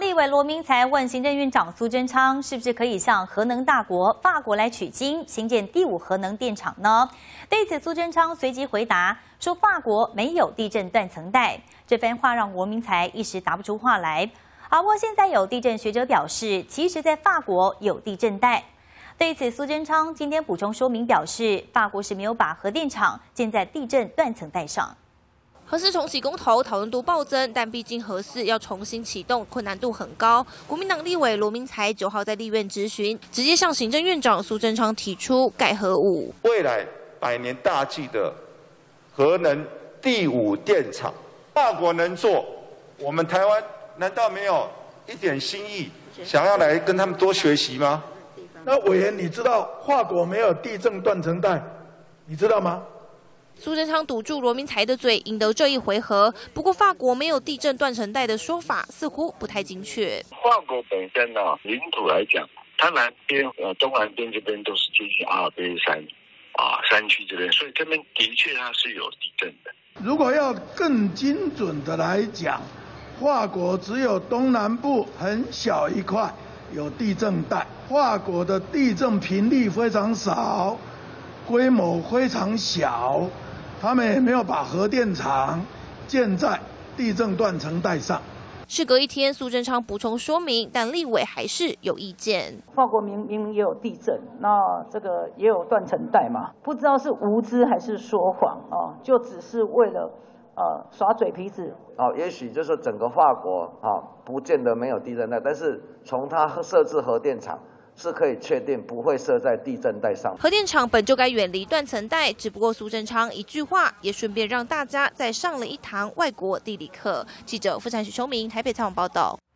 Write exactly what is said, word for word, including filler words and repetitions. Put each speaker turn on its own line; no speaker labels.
立委罗明才问行政院长苏贞昌，是不是可以向核能大国法国来取经，兴建第五核能电厂呢？对此，苏贞昌随即回答说，法国没有地震断层带。这番话让罗明才一时答不出话来。而不过现在有地震学者表示，其实在法国有地震带。对此，苏贞昌今天补充说明表示，法国是没有把核电厂建在地震断层带上。
核四重启公投讨论度暴增，但毕竟核四要重新启动，困难度很高。国民党立委罗明才九号在立院质询，直接向行政院长苏贞昌提出盖核五。
未来百年大计的核能第五电厂，法国能做，我们台湾难道没有一点心意，想要来跟他们多学习吗？
那委员，你知道法国没有地震断层带，你知道吗？
苏贞昌堵住罗明才的嘴，赢得这一回合。不过，法国没有地震断层带的说法似乎不太精确。
法国本身呢、啊，领土来讲，它南边呃东南边这边都是接近阿尔卑斯山啊山区这边，所以这边的确它是有地震的。
如果要更精准的来讲，法国只有东南部很小一块有地震带，法国的地震频率非常少，规模非常小。 他们也没有把核电厂建在地震断层带上。
事隔一天，苏贞昌补充说明，但立委还是有意见。
法国明明明也有地震，那这个也有断层带嘛，不知道是无知还是说谎啊？就只是为了呃耍嘴皮子。
哦，也许就是整个法国啊，不见得没有地震带，但是从它设置核电厂。 是可以确定不会设在地震带上。
核电厂本就该远离断层带，只不过苏贞昌一句话，也顺便让大家再上了一堂外国地理课。记者傅찬许、邱明台北采访报道。